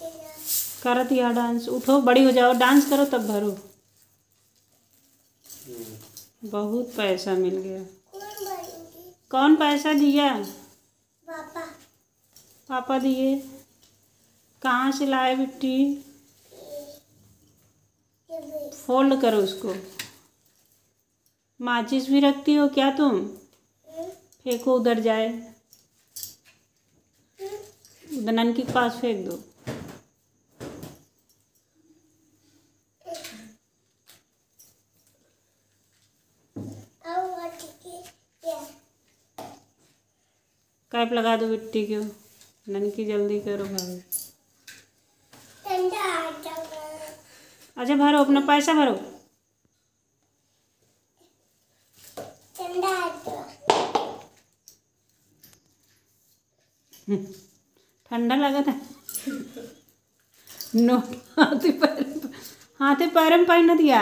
करो दिया डांस। उठो, बड़ी हो जाओ, डांस करो तब भरो। बहुत पैसा मिल गया। कौन पैसा दिया? पापा। पापा दिए। कहाँ से लाए बिट्टी? फोल्ड करो उसको। माचिस भी रखती हो क्या तुम? फेंको उधर जाए, उधर ननकी के पास फेंक दो। कैप लगा दो बिट्टी को। ननकी जल्दी करो भाई। अच्छा भरो, अपना पैसा भरो। ठंडा लगा था। नोट हाथे पैर में पहन दिया।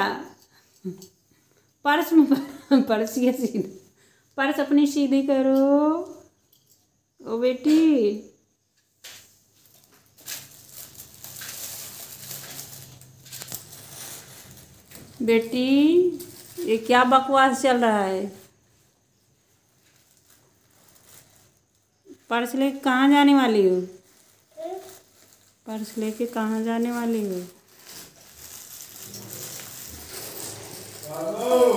पर्स में पर्स ये सीधी, पर्स अपनी सीधी करो। ओ बेटी, बेटी ये क्या बकवास चल रहा है? पर्स लेके कहाँ जाने वाली हो? पर्स लेके कहाँ जाने वाली हो?